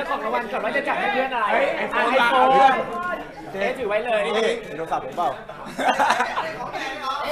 จ้าของรางวัลก่อนว่าจะจัดให้เพื่อนอะไรไอโฟนเจ๊ถือไว้เลยนี่โทรศัพท์ผมเปล่า